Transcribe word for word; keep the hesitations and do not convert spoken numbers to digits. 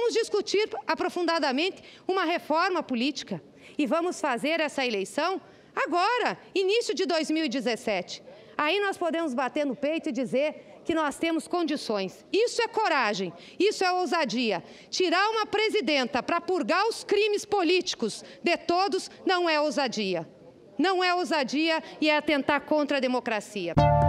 vamos discutir aprofundadamente uma reforma política. E vamos fazer essa eleição agora, início de dois mil e dezessete. Aí nós podemos bater no peito e dizer que nós temos condições. Isso é coragem, isso é ousadia. Tirar uma presidenta para purgar os crimes políticos de todos não é ousadia. Não é ousadia e é atentar contra a democracia.